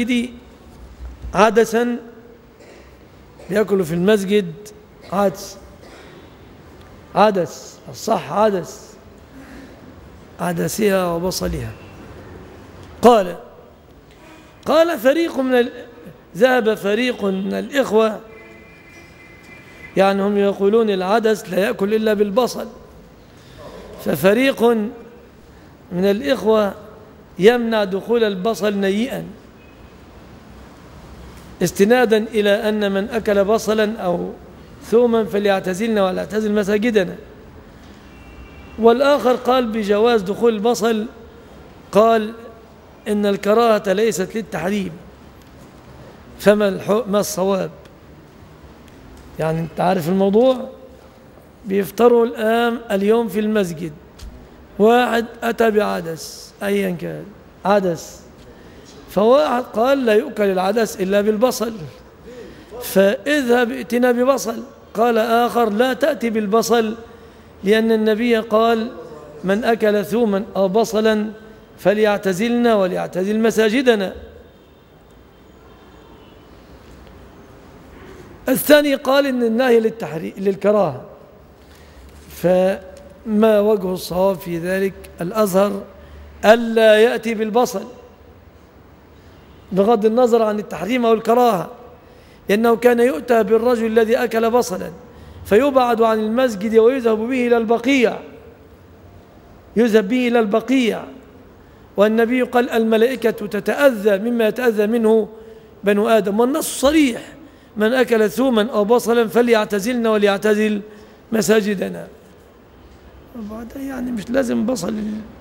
المسجد عدسا، يأكل في المسجد عدس الصح عدسها وبصلها. قال ذهب فريق من الإخوة، يعني هم يقولون العدس لا يأكل إلا بالبصل، ففريق من الإخوة يمنع دخول البصل نيئا، استنادا إلى أن من أكل بصلا أو ثوما فليعتزلنا ولا يعتزل مساجدنا. والآخر قال بجواز دخول البصل، قال إن الكراهة ليست للتحريم. فما الصواب؟ يعني أنت عارف الموضوع، بيفطروا اليوم في المسجد، واحد أتى بعدس أيا كان عدس، فواحد قال لا يؤكل العدس إلا بالبصل، فاذهب ائتنا ببصل. قال آخر لا تأتي بالبصل، لأن النبي قال من أكل ثوما أو بصلا فليعتزلنا وليعتزل مساجدنا. الثاني قال إن النهي للكراهة. فما وجه الصواب في ذلك؟ الأظهر ألا يأتي بالبصل بغض النظر عن التحريم أو الكراهة، لأنه كان يؤتى بالرجل الذي أكل بصلا فيبعد عن المسجد ويذهب به إلى البقيع، والنبي قال الملائكة تتأذى مما يتأذى منه بنو آدم، والنص صريح من أكل ثوما أو بصلا فليعتزلنا وليعتزل مساجدنا. يعني مش لازم بصل